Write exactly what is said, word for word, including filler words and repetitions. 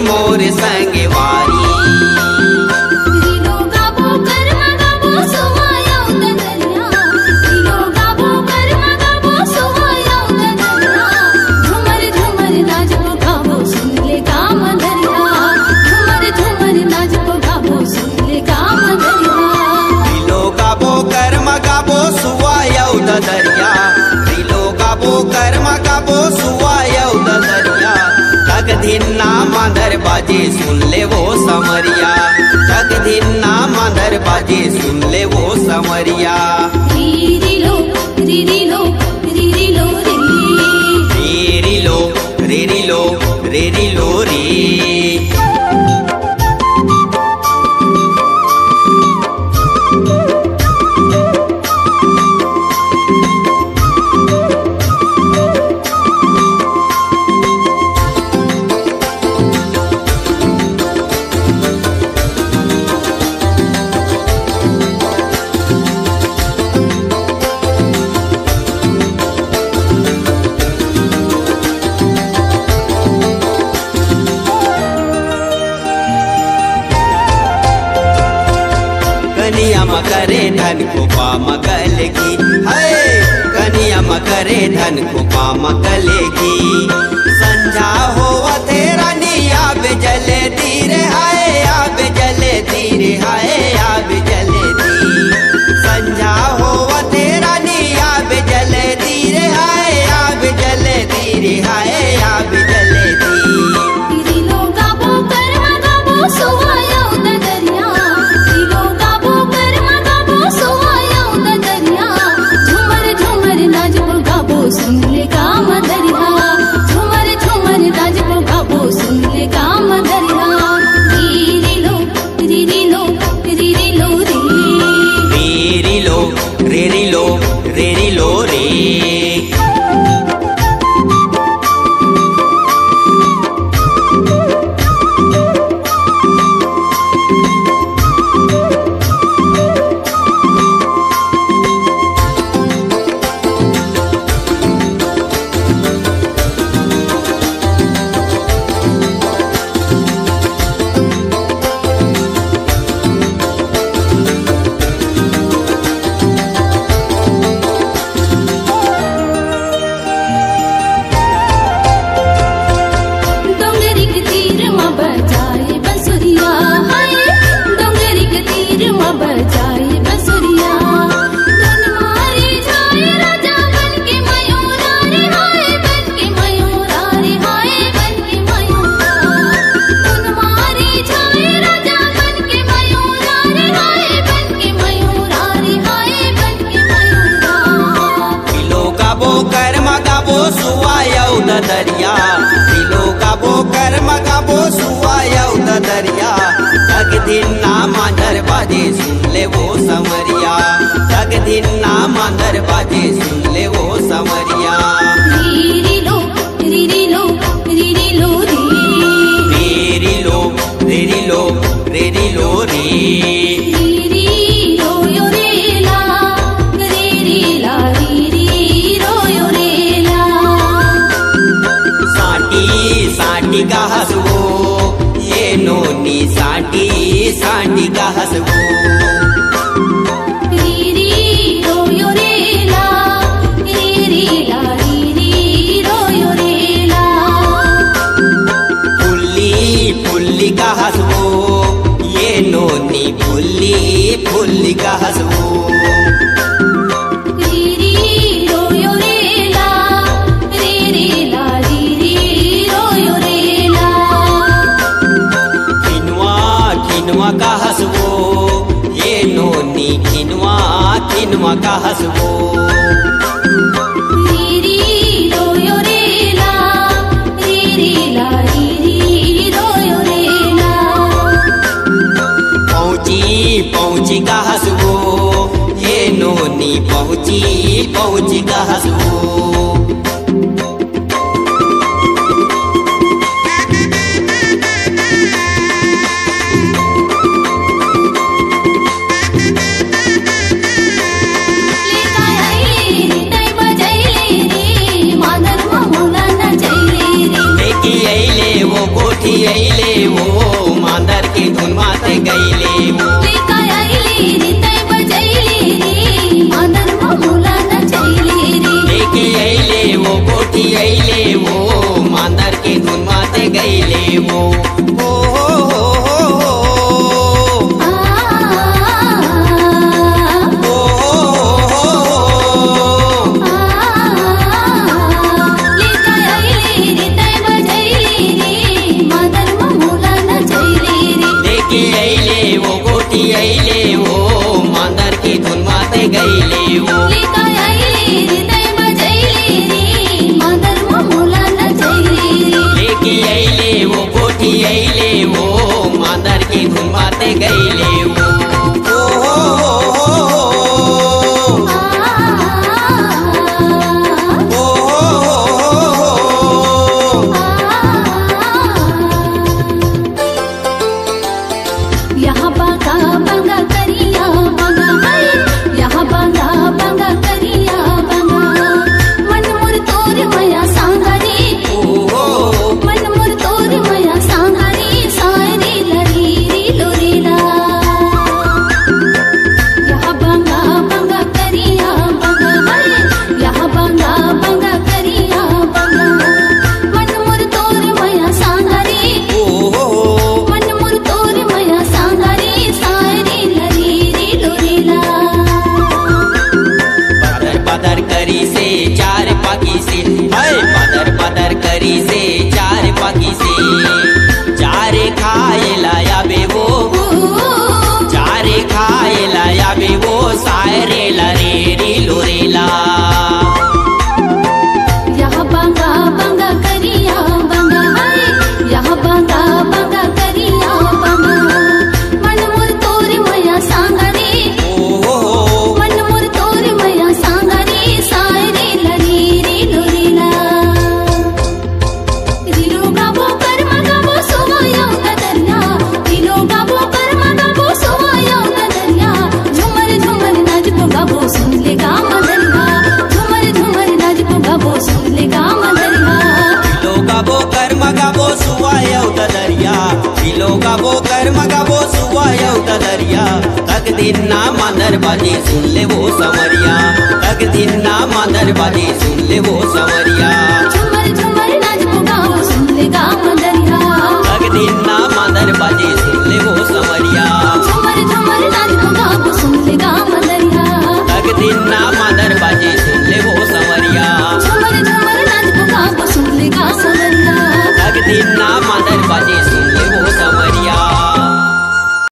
मोर संगवारी। दरिया रिलो गाबो कर्मा गाबो सुवायौ दरिया तक धिन्ना मांदर बाजे सुन ले वो समरिया। तक धिन्ना मांदर बाजे सुन ले वो समरिया। रिलो रिलो रिलो रिलो रिलो रिलो रे। कनिया मकरे धन को पामकल की है। कनिया मकरे धन को पामकलेगी। संझा हो तेरा निया जले धीरे हाय आब जले धीरे हाय आब जले धी। संझा हो तेरा निया जले धीरे हाय आब जले धीरे हाय आब जले धी। रिलो गाबो कर्मा गाबो सुवायौ दरिया। सुन ले काम दरिया झुमर झुमर नाचबो गाबो सुन ले काम दरिया। रिलो रिलो रिलो रे रिलो रिलो रिलो रे। दरिया रिलो गाबो कर्मा गाबो सुवायौ दरिया तक धिन्ना मांदर बाजे सुन ले वो समरिया। तक धिन्ना मांदर बाजे सुन ले वो समरिया। रिलो रिलो रिलो रिलो रिलो रिलो रे। साटी का हसबो ये नोनी साटी साटी का हसबो। फुल्ली फुल्ली का हसबो ये नोनी फुल्ली फुल्ली का हसबो। का हसबो ये नोनी खिनवा खिनवा का हसबो। पहुँची पहुँची का हसबो ये नोनी पहुँची पहुँची का हसबो। घुमाते गईले वो। लेका आईले हृदय बजैले रे मादर मोला नचैले रे। लेके आईले वो कोठी आईले वो मादर के घुमाते गईले वो। यहाँ बागा बागा करिया बागा है, यहाँ बागा बागा करिया बागा। मन मुर तोर मया सांगा रे, मन मुर तोर मया सांगा रे। सारे लरी रे लोरेला। यहाँ बागा बागा करिया बागा है, यहाँ बागा बागा करिया बागा। मन मुर तोर मया सांगा रे, मन मुर तोर मया सांगा रे। सारे लरी रे लोरेला। पदर पदर करी से चार पाकी से, हाय पदर पदर करी से चार पाकी से। चारे खाए लाया बे वो, चारे खाए लाया बे वो। सारे लरे रे लोरेला। यहाँ बागा बागा करिया बागा है, यहाँ बागा बागा करिया बागा। मन मुर तोर मया सांगा रे, मन मुर तोर मया सांगा रे। सारे लरी रे लोरेला। रिलो गाबो कर्म गाबो सुवाया दरिया, रिलो गाबो कर्म गाबो सुवाया दरिया। झुमर झुमर नाच को गाबो सुन ले गाम दरिया, झुमर झुमर नाच को गाबो सुन ले गाम दरिया। दिलो गाबो कर्म गाबो सुवायो दरिया, दिलो गाबो कर्म गाबो सुवायो दरिया। तक दिन ना मादर बाजी सुन ले वो समरिया, तक दिन ना मादर बाजी सुन ले वो समरिया। झुमर झुमर नाच को गाबो सुन ले गाम दरिया, तक दिन ना